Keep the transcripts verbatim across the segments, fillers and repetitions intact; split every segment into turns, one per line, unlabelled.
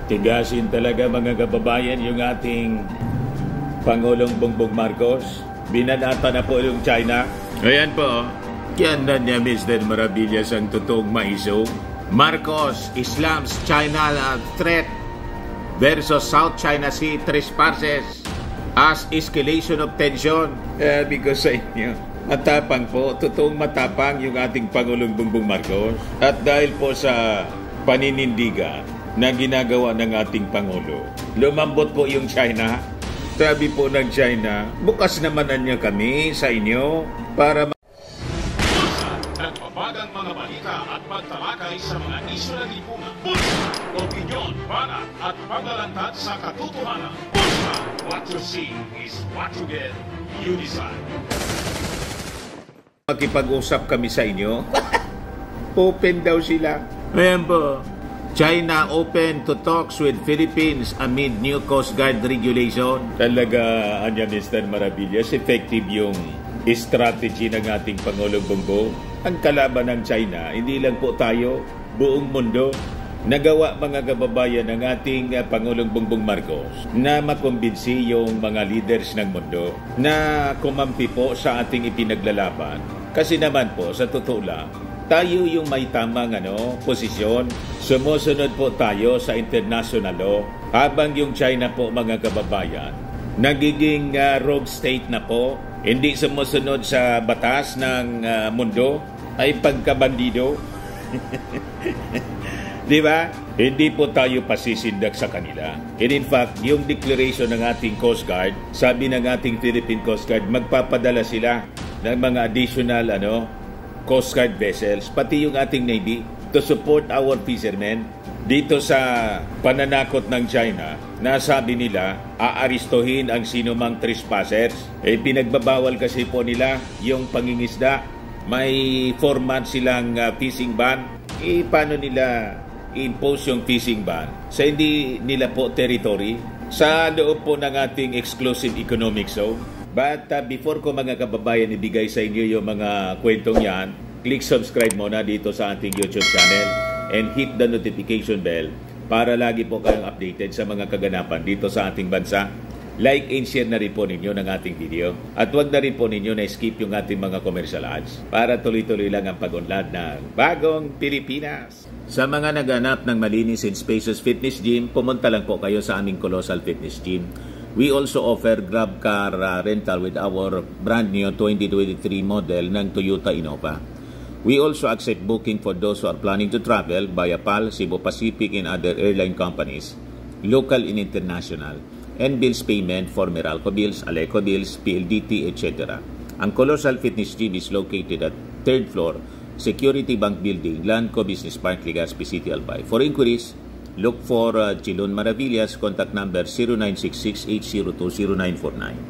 Tigasin talaga mga kababayan yung ating Pangulong Bongbong Marcos. Binanata na po yung China. Ayan po, yan na niya Mister Maravillas ang totoong maiso. Marcos, Islam's China threat versus South China Sea trespasses as escalation of tension. Eh, because sa inyo, matapang po, totoong matapang yung ating Pangulong Bongbong Marcos. At dahil po sa paninindigan na ginagawa ng ating Pangulo, lumambot po yung China. Sabi po ng China, bukas naman niya kami sa inyo para ma-
nagbabagang mga balita at pagtalakay sa mga isyu na lipungan. Bulsa, opinyon, banat at paglalantad sa katotohanan. Bulsa, what you see is what you get. You decide.
Makipag-usap kami sa inyo. Open daw sila. Ayan po. China open to talks with Philippines amid new Coast Guard regulation. Talaga, anya Mister Maravillas, effective yung strategy ng ating Pangulong Bongbong. Ang kalaban ng China, hindi lang po tayo, buong mundo. Nagawa mga kababayan ng ating uh, Pangulong Bongbong Marcos na makumbinsi yung mga leaders ng mundo na kumampi po sa ating ipinaglalaban. Kasi naman po, sa totoo lang, tayo yung may tamang ano, posisyon. Sumusunod po tayo sa international law. Habang yung China po mga kababayan, nagiging uh, rogue state na po, hindi sumusunod sa batas ng uh, mundo, ay pagkabandido. Di ba? Hindi po tayo pasisindak sa kanila. And in fact, yung declaration ng ating Coast Guard, sabi ng ating Philippine Coast Guard, magpapadala sila ng mga additional ano, Coast Guard vessels, pati yung ating Navy, to support our fishermen dito sa pananakot ng China na sabi nila, aaristohin ang sinumang trespassers. Eh, pinagbabawal kasi po nila yung pangingisda. May four months silang uh, fishing ban. Eh, paano nila impose yung fishing ban sa hindi nila po territory sa loob po ng ating exclusive economic zone? But uh, before ko mga kababayan ibigay sa inyo yung mga kwentong yan, click subscribe muna dito sa ating YouTube channel and hit the notification bell para lagi po kayong updated sa mga kaganapan dito sa ating bansa. Like and share na rin po ninyo ng ating video. At huwag na rin po ninyo na skip yung ating mga commercial ads para tuloy-tuloy lang ang pag-unlad ng bagong Pilipinas. Sa mga naghanap ng malinis and spacious fitness gym, pumunta lang po kayo sa aming Colossal Fitness Gym. We also offer grab car uh, rental with our brand new twenty twenty-three model ng Toyota Innova. We also accept booking for those who are planning to travel via P A L, Cebu Pacific, and other airline companies, local and international, and bills payment for Meralco bills, Aleco bills, P L D T, et cetera. Ang Colossal Fitness Gym is located at third floor, Security Bank Building, Lanco Business Park, Legazpi City, Albay. For inquiries, look for uh, Chilon Maravillas, contact number zero nine six six, eight zero two, zero nine four nine.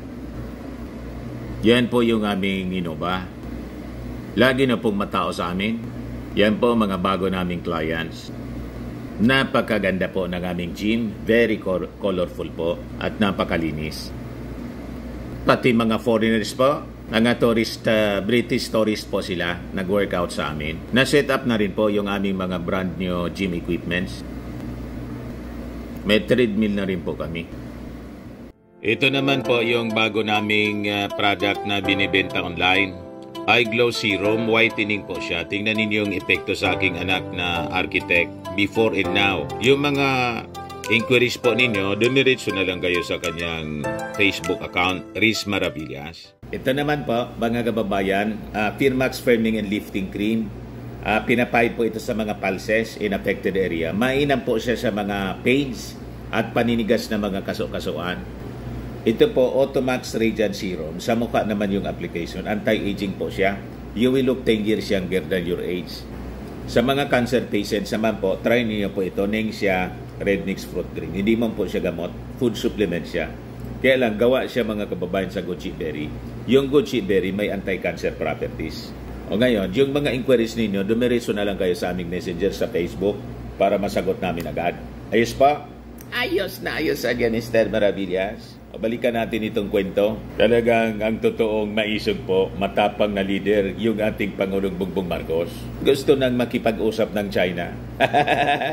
Yan po yung aming Innova. Lagi na pong matao sa amin. Yan po mga bago naming clients. Napakaganda po ng aming gym. Very colorful po at napakalinis. Pati mga foreigners po, mga tourist, uh, British tourist po sila, nag-workout sa amin. Na-set up na rin po yung aming mga brand new gym equipments. May treadmill na rin po kami. Ito naman po yung bago naming uh, product na binibenta online. Eye Glow Serum, whitening po siya. Tingnan ninyo yung epekto sa aking anak na architect before and now. Yung mga inquiries po ninyo, dumiretso na lang kayo sa kanyang Facebook account, Riz Maravillas. Ito naman po, mga kababayan, uh, Firmax Firming and Lifting Cream. Uh, pinapahid po ito sa mga pulses in affected area. Mainam po siya sa mga pains at paninigas na mga kaso-kasuan. Ito po, Automax Radiant Serum. Sa mukha naman yung application. Anti-aging po siya. You will look ten years younger than your age. Sa mga cancer patients naman po, try niyo po ito. Nengxia Red Mix Fruit Drink. Hindi man po siya gamot. Food supplement siya. Kaya lang, gawa siya mga kababayan sa goji berry. Yung goji berry may anti-cancer properties. O ngayon, yung mga inquiries ninyo, dumiretso na lang kayo sa aming messenger sa Facebook para masagot namin agad. Ayos pa? Ayos na ayos again, Mister Maravillas. Balikan natin itong kwento. Talagang ang totoong maisog po, matapang na leader, yung ating Pangulong Bongbong Marcos. Gusto nang makipag-usap ng China.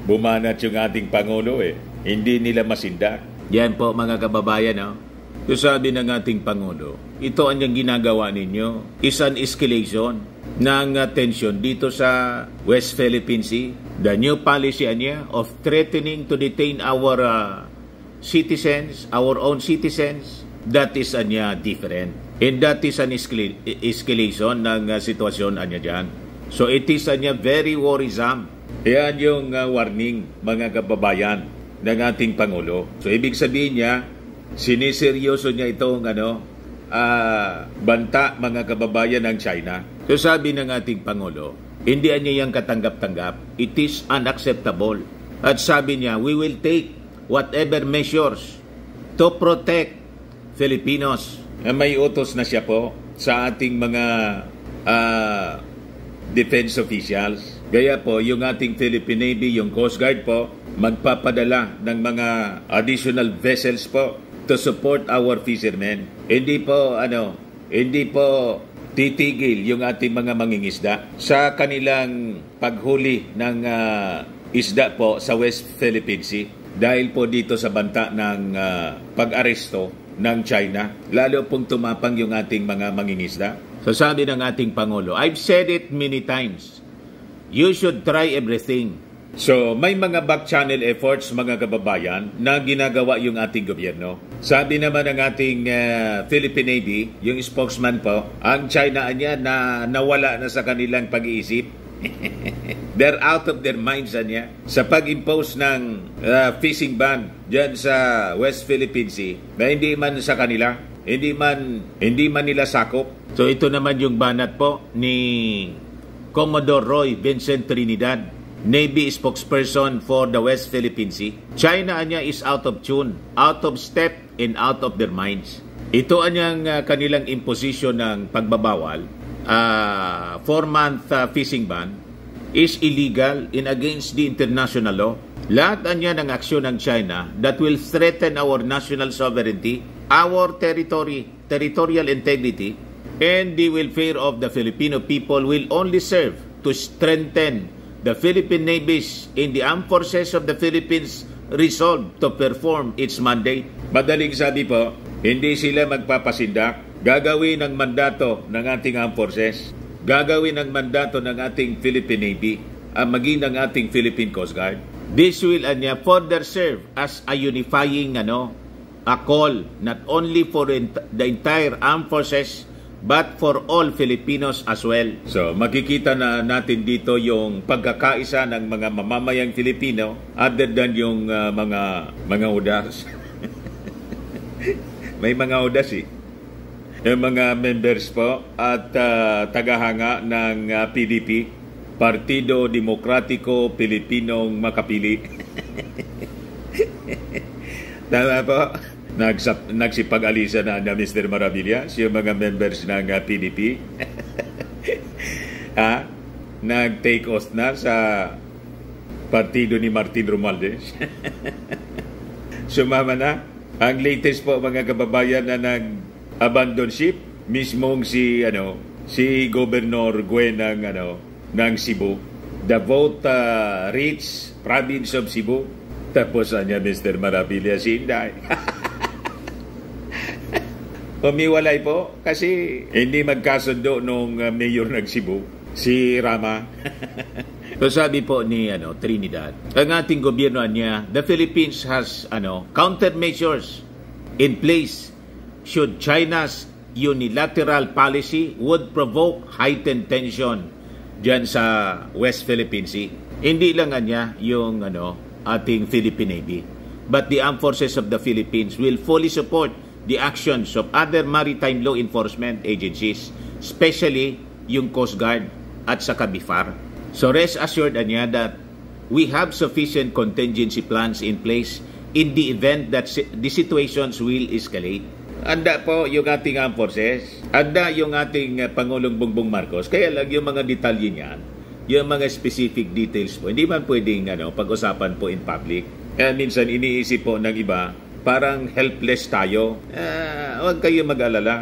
bumanat yung ating Pangulo eh. Hindi nila masinda. Yan po mga kababayan, no? So sabi ng ating Pangulo, ito ang ginagawa ninyo is an escalation ng uh, tension dito sa West Philippine Sea. The new policy niya of threatening to detain our uh, citizens, our own citizens, that is anya different. And that is an escal- escalation ng uh, sitwasyon anya dyan. So it is anya very worrisome. Yan yung uh, warning mga kababayan ng ating Pangulo. So ibig sabihin niya, siniseryoso niya itong ano, uh, banta mga kababayan ng China. So sabi ng ating Pangulo, hindi niya yung katanggap-tanggap. It is unacceptable. At sabi niya, we will take whatever measures to protect Filipinos. May utos na siya po sa ating mga uh, defense officials. Gaya po, yung ating Philippine Navy, yung Coast Guard po, magpapadala ng mga additional vessels po to support our fishermen. Hindi po, ano, hindi po titigil yung ating mga mangingisda sa kanilang paghuli ng uh, isda po sa West Philippine Sea. Dahil po dito sa banta ng uh, pag-aresto ng China, lalo pong tumapang yung ating mga mangingisda. So sabi ng ating Pangulo, I've said it many times, you should try everything. So may mga back channel efforts mga kababayan na ginagawa yung ating gobyerno. Sabi naman ng ating uh, Philippine Navy, yung spokesman po, ang China niya na nawala na sa kanilang pag-iisip. They're out of their minds niya sa pag-impose ng uh, fishing ban dyan sa West Philippine Sea na hindi man sa kanila, hindi man, hindi man nila sakop. So ito naman yung banat po ni Commodore Roy Vincent Trinidad, Navy spokesperson for the West Philippine Sea. China niya is out of tune, out of step, and out of their minds. Ito anyang uh, kanilang imposition ng pagbabawal, uh, four-month uh, fishing ban, is illegal and against the international law. Lahat anya ng aksyon ng China that will threaten our national sovereignty, our territory, territorial integrity, and the welfare of the Filipino people will only serve to strengthen the Philippine Navy's in the armed forces of the Philippines resolve to perform its mandate. Madaling sabi po, hindi sila magpapasindak. Gagawin ang mandato ng ating armed forces. Gagawin ang mandato ng ating Philippine Navy, ang maging ng ating Philippine Coast Guard. This will anya further serve as a unifying ano, a call not only for the entire armed forces but for all Filipinos as well. So, makikita na natin dito yung pagkakaisa ng mga mamamayang Filipino other than yung uh, mga mga udas. May mga udas eh. Yung mga members po at uh, tagahanga ng uh, P D P, Partido Demokratiko Pilipinong Makapili. Tama po? Nagsap, nagsipag-alisa na na Mister Maravillas, yung mga members ng uh, P D P. Ha? Nag-take oath na sa partido ni Martin Romualdez. Sumama na. Ang latest po mga kababayan na nag-abandon ship, mismong si ano si Governor Gwen ng ano ng Cebu. The vote uh, reached province of Cebu. Tapos anya Mister Maravillas Inday. Pumiwalay po kasi hindi magkasundo nung uh, mayor ng Cebu, si Rama. So sabi po ni ano Trinidad, ang ating gobyerno niya, the Philippines has ano countermeasures in place should China's unilateral policy would provoke heightened tension diyan sa West Philippine Sea. Hindi lang niya yung ano ating Philippine Navy, but the armed forces of the Philippines will fully support the actions of other maritime law enforcement agencies, especially yung Coast Guard at sa B I F A R. So rest assured niya that we have sufficient contingency plans in place in the event that the situations will escalate. Anda po yung ating armed forces, anda yung ating uh, Pangulong Bongbong Marcos, kaya lang yung mga detalye niyan, yung mga specific details po, hindi man pwedeng ano, pag-usapan po in public. Eh, minsan iniisip po ng iba, parang helpless tayo. Uh, huwag kayo mag-alala.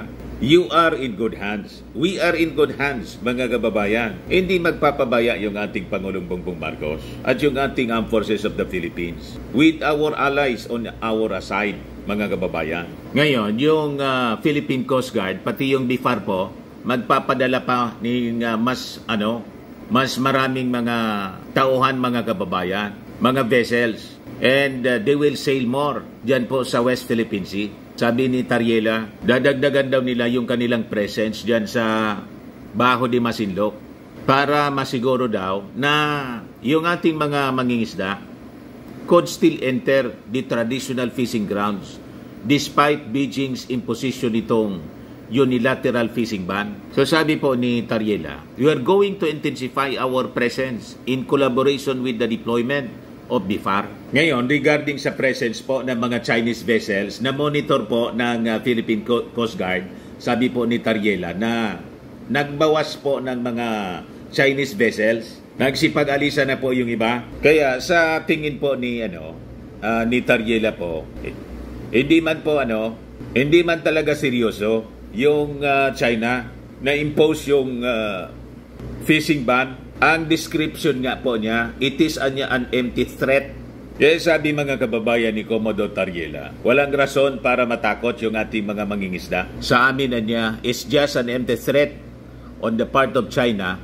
You are in good hands. We are in good hands, mga kababayan. Hindi magpapabaya yung ating Pangulong Bongbong Marcos at yung ating Armed Forces of the Philippines with our allies on our side, mga kababayan. Ngayon, yung uh, Philippine Coast Guard, pati yung B I F A R po, magpapadala pa ng uh, mas, ano, mas maraming mga tauhan, mga kababayan, mga vessels. And uh, they will sail more dyan po sa West Philippine Sea. Sabi ni Tariela, dadagdagan daw nila yung kanilang presence dyan sa Bajo de Masinloc para masiguro daw na yung ating mga mangingisda could still enter the traditional fishing grounds despite Beijing's imposition nitong unilateral fishing ban. So sabi po ni Tariela, we are going to intensify our presence in collaboration with the deployment of B I F A R. Ngayon, regarding sa presence po ng mga Chinese vessels na monitor po ng uh, Philippine Coast Guard, sabi po ni Tariela na nagbawas po ng mga Chinese vessels. Nagsipag-alisa na po yung iba. Kaya sa tingin po ni ano uh, ni Tariela po, eh, hindi man po ano, hindi man talaga seryoso yung uh, China na impose yung uh, fishing ban. Ang description nga po niya, it is an, an empty threat. Kaya sabi mga kababayan ni Commodore Tariela, walang rason para matakot yung ating mga mangingisda. Sa amin na niya, it's just an empty threat on the part of China,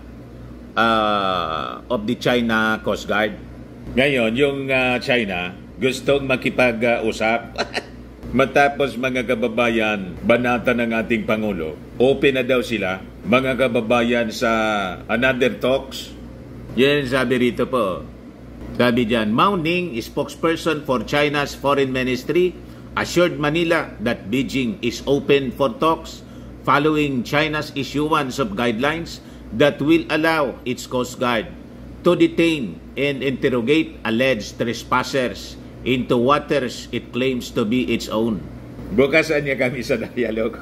uh, of the China Coast Guard. Ngayon, yung uh, China gustong makipag-usap. Matapos mga kababayan, banata ng ating Pangulo, open na daw sila, mga kababayan, sa another talks. Yan sabi rito po. Sabi dyan, Mao Ning, spokesperson for China's Foreign Ministry, assured Manila that Beijing is open for talks following China's issuance of guidelines that will allow its Coast Guard to detain and interrogate alleged trespassers into waters it claims to be its own. Bukasan niya kami sa dialogue.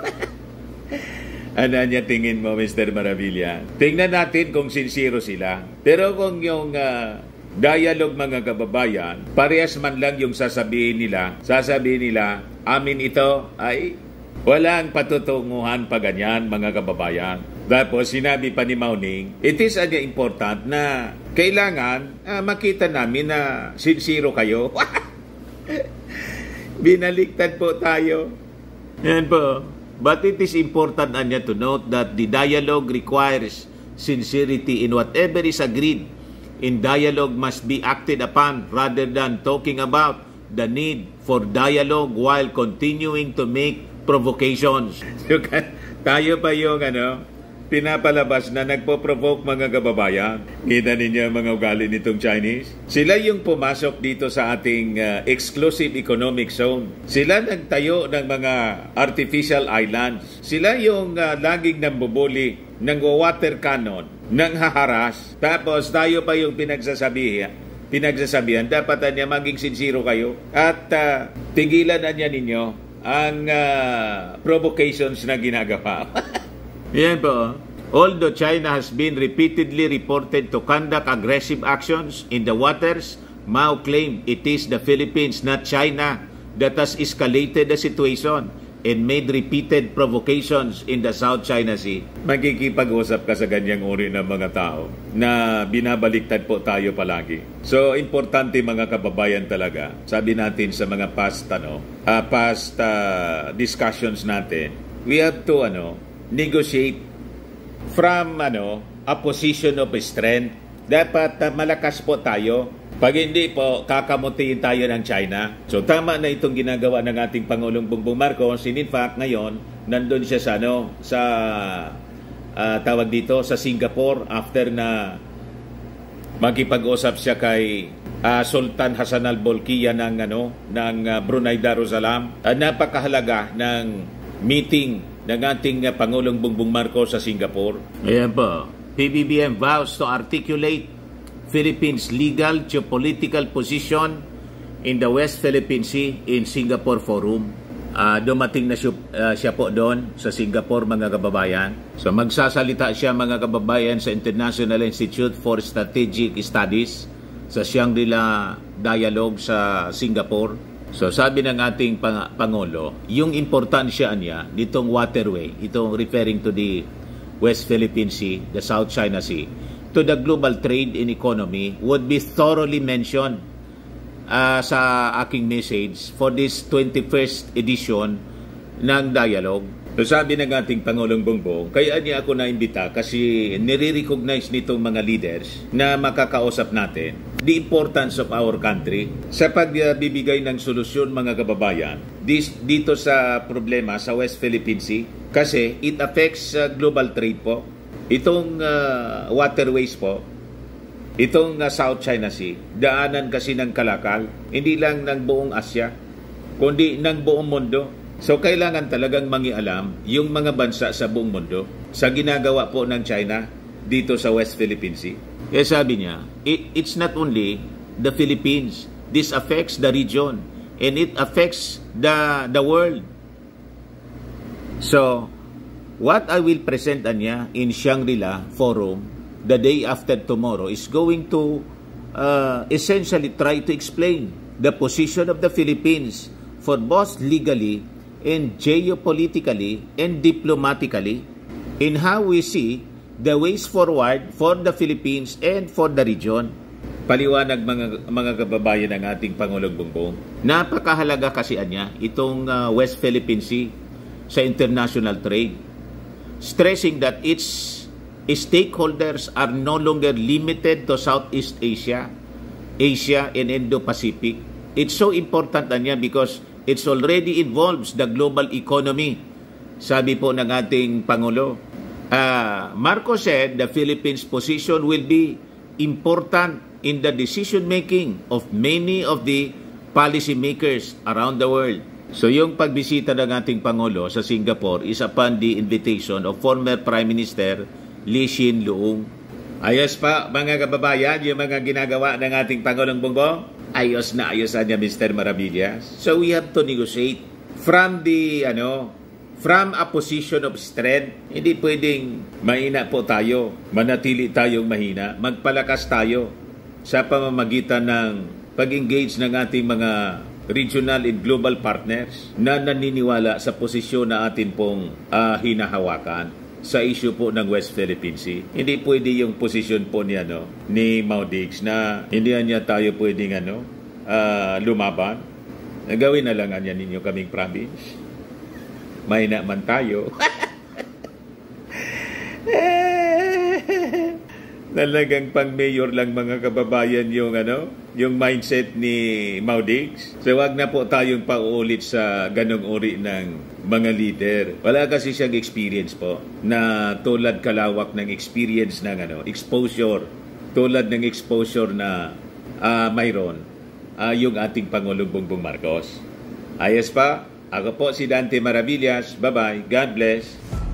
Ano niya tingin mo, Mister Maravilla? Tingnan natin kung sincero sila. Pero kung yung uh, dialogue, mga kababayan, parehas man lang yung sasabihin nila, sasabihin nila, amin ito, ay walang patutunguhan pa ganyan, mga kababayan. Tapos sinabi pa ni Mao Ning, it is uh, important na kailangan uh, makita namin na sincero kayo. Binaliktad po tayo. Yan po. But it is important anya to note that the dialogue requires sincerity in whatever is agreed. In dialogue must be acted upon rather than talking about the need for dialogue while continuing to make provocations. Tayo pa yung ano, pinapalabas na nagpo-provoke, mga kababayan. Kita ninyo mga ugali nitong Chinese. Sila yung pumasok dito sa ating uh, exclusive economic zone. Sila nagtayo ng mga artificial islands. Sila yung uh, laging nambubuli ng water cannon, ng haharas. Tapos tayo pa yung pinagsasabihan. Pinagsasabihan, dapat niya maging sincero kayo. At uh, tigilan na niya ninyo ang uh, provocations na ginagawa. Yan po. Although China has been repeatedly reported to conduct aggressive actions in the waters, Mao claimed it is the Philippines, not China, that has escalated the situation and made repeated provocations in the South China Sea. Magkikipag-usap ka sa ganyang uri ng mga tao na binabaliktad po tayo palagi. So, importante, mga kababayan, talaga. Sabi natin sa mga past, ano, uh, past uh, discussions natin, we have to, ano, negotiate from ano a position of strength. Dapat uh, malakas po tayo. Pag hindi po, kakamutiin tayo ng China. So tama na itong ginagawa ng ating Pangulong Bongbong Marcos. In fact, ngayon, nandun siya sa ano, sa uh, tawag dito sa Singapore after na magkipag-usap siya kay uh, Sultan Hassan al-Bolkiah ng ano ng uh, Brunei Darussalam. Uh, napakahalaga ng meeting ng ating uh, Pangulong Bongbong Marcos sa Singapore. Ayan po. P B B M vows to articulate Philippines' legal geopolitical position in the West Philippine Sea in Singapore Forum. Uh, dumating na siya, uh, siya po doon sa Singapore, mga kababayan. So magsasalita siya, mga kababayan, sa International Institute for Strategic Studies sa Shangri-La Dialogue sa Singapore. So sabi ng ating pang- Pangulo, yung importansya niya nitong waterway, itong referring to the West Philippine Sea, the South China Sea, to the global trade and economy would be thoroughly mentioned uh, sa aking message for this twenty-first edition ng dialogue. So sabi ng ating Pangulong Bongbong, kaya niya ako naimbita kasi nire-recognize nitong mga leaders na makakausap natin the importance of our country sa pagbibigay ng solusyon, mga kababayan, this, dito sa problema sa West Philippine Sea kasi it affects uh, global trade po. Itong uh, waterways po, itong uh, South China Sea, daanan kasi ng kalakal, hindi lang ng buong Asya, kundi ng buong mundo. So, kailangan talagang mangialam yung mga bansa sa buong mundo sa ginagawa po ng China dito sa West Philippine Sea. Kaya sabi niya, it, it's not only the Philippines. This affects the region and it affects the, the world. So, what I will present niya in Shangri-La Forum the day after tomorrow is going to uh, essentially try to explain the position of the Philippines for both legally and geopolitically and diplomatically in how we see the ways forward for the Philippines and for the region. Paliwanag mga, mga kababayan ng ating Pangulong Bongbong, napakahalaga kasi niya itong uh, West Philippine Sea sa international trade, stressing that its stakeholders are no longer limited to Southeast Asia, Asia and Indo-Pacific. It's so important niya because it already involves the global economy. Sabi po ng ating Pangulo, uh, Marcos said the Philippines' position will be important in the decision-making of many of the policymakers around the world. So yung pagbisita ng ating Pangulo sa Singapore is upon the invitation of former Prime Minister Lee Hsien Loong. Ayos pa mga kababayan yung mga ginagawa ng ating Pangulong Bongbong. Ayos na ayos niya, Mister Maravillas. So we have to negotiate from the ano from a position of strength. Hindi pwedeng mahina po tayo, manatili tayong mahina, magpalakas tayo sa pamamagitan ng pag-engage ng ating mga regional and global partners na naniniwala sa posisyon na atin pong uh, hinahawakan sa issue po ng West Philippine Sea. Hindi pwede yung posisyon po ni, ano, ni Mau Diggs na hindi niya tayo pwedeng ano, uh, lumaban. Gawin na lang niya ninyo kaming province. Mahina man tayo. Talagang pang-mayor lang mga kababayan yung ano, yung mindset ni Mau Diggs. So wag na po tayong pauulit sa ganong uri ng mga leader. Wala kasi siyang experience po na tulad kalawak ng experience ng ano, exposure. Tulad ng exposure na uh, mayroon uh, yung ating Pangulong Bongbong Marcos. Ayos pa, ako po si Dante Maravillas. Bye-bye. God bless.